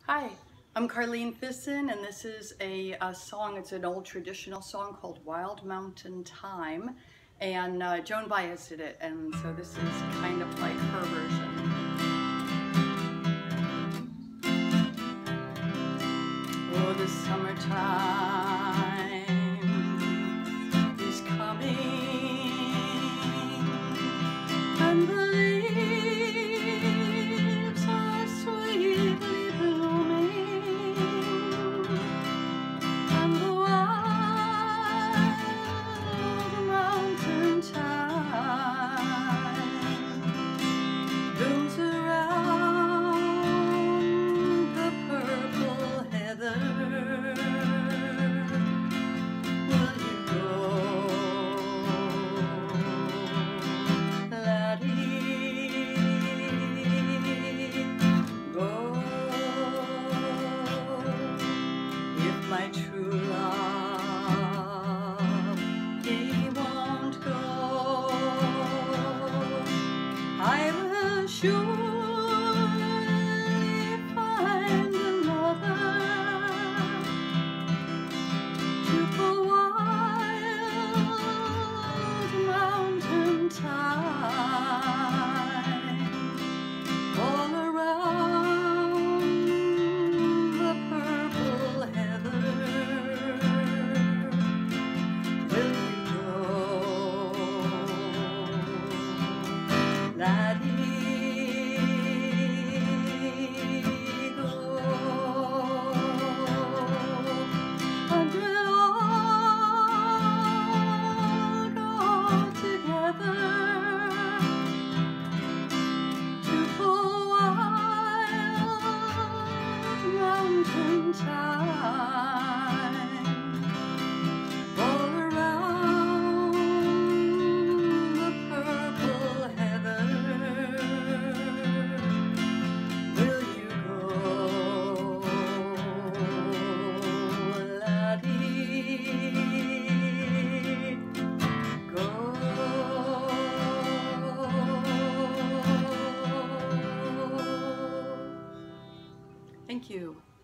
Hi, I'm Carlene Fisson, and this is a song. It's an old traditional song called Wild Mountain Thyme, and Joan Baez did it, and so this is kind of like her version. Oh, the summertime is coming, and the leaves are sweetly blooming, and the wild mountain thyme blooms around the purple heather. Will you go, laddie, go? If my true love, he won't go, I will surely find another to pull wild mountain thyme all around the purple heather. Will you go, laddie, go? And we'll all go together to pull wild mountain thyme all around the purple heather. Will you go, laddie, go? Thank you.